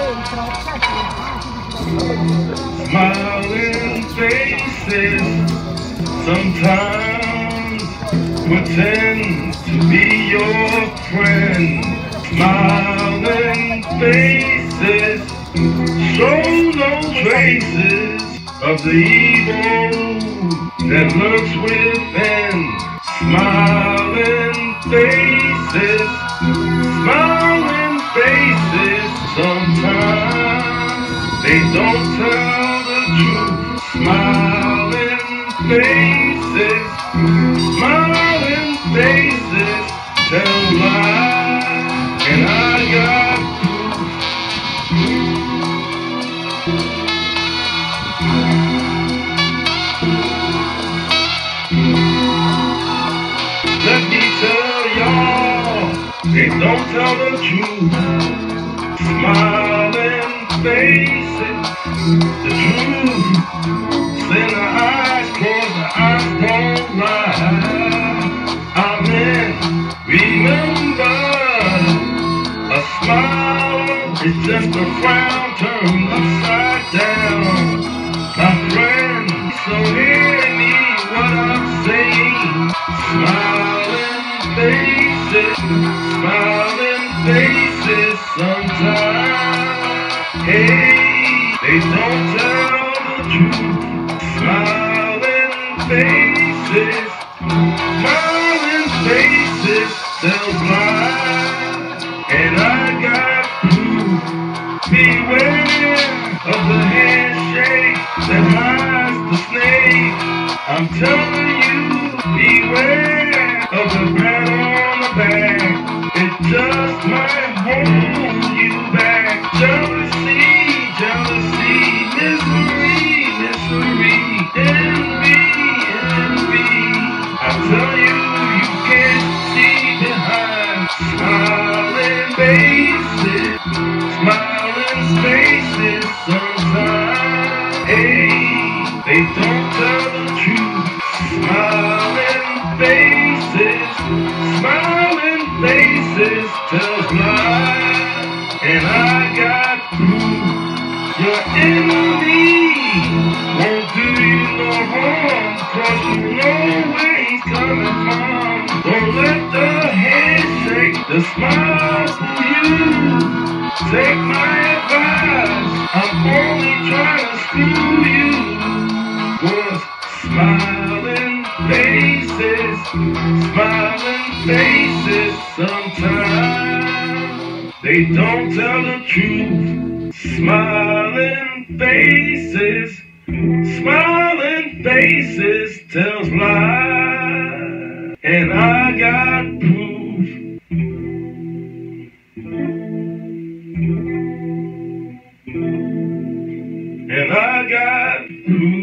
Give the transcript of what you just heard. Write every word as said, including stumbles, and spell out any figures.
Smiling faces sometimes pretend to be your friend. Smiling faces show no traces of the evil that lurks within. Smiling faces, smiling faces sometimes they don't tell the truth. Smiling faces, smiling faces tell lies, and I got proof. Let me tell y'all, they don't tell the truth. Smiling faces, the truth. Send the eyes, close the eyes don't lie. Amen. Remember, a smile is just a frown turned upside down. My friend, so hear me what I'm saying. Smiling faces, smiling faces sometimes. Hey, they don't tell the truth. Smiling faces, smiling faces tell lies, and I got proof. Beware of the handshake that hides the snake. I'm telling you, beware of the pat on the back. It just might hold you back. Jealousy, jealousy, misery, misery, envy, envy. I tell you, you can't see behind smiling faces, smiling faces sometimes. Hey, they don't tell the truth. Smiling faces, smiling faces tells lies, and I got proof. Your enemy won't do you no harm, 'cause you know where he's coming from. Don't let the handshake, the smile for you. Take my advice, I'm only trying to screw you. Was smiling faces, smiling faces sometimes. They don't tell the truth. Smiling faces, smiling faces tells lies, and I got proof. And I got proof.